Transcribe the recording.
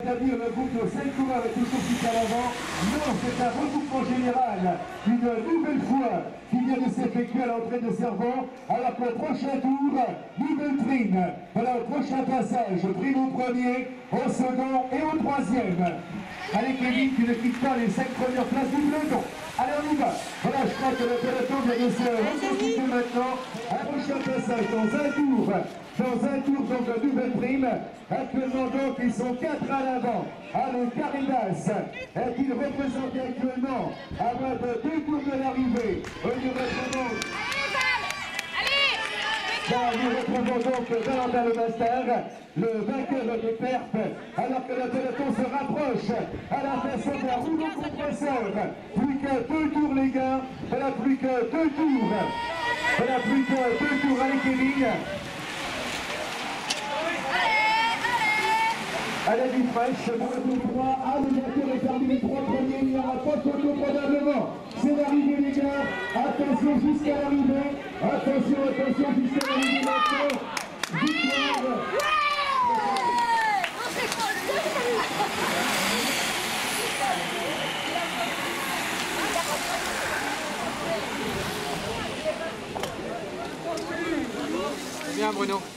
rétablir le groupe de 5 coureurs et toujours plus à l'avant. Non, c'est un regroupement général. Une nouvelle fois qui vient de s'effectuer à l'entrée de Cerveau, alors que le prochain tour, nouvelle prime. Voilà, au prochain passage, prime au premier, au second et au troisième. Allez Kevin, tu ne quittes pas les 5 premières places du peloton. Allez, on y va. Voilà, je crois que le peloton vient de se reconstituer maintenant. Un prochain passage dans un tour. Donc de nouvelle prime. Actuellement donc ils sont 4 à l'avant. Allez, Caridas, qu'il représente actuellement à moins de 2 tours de l'arrivée. Nous retrouvons donc Valentin Le Master, le vainqueur des perfs, alors que le peloton se rapproche à la façon d'un rouleau compresseur. Plus que 2 tours les gars, voilà, plus que 2 tours. Voilà, plus que 2 tours, allez Kevin. Allez, du fraîche, pour le 3, allez, bientôt les parmi les 3 premiers, il n'y aura pas de photo probablement. C'est l'arrivée les gars, attention jusqu'à l'arrivée, attention jusqu'à l'arrivée maintenant. Victoire. Bien Bruno.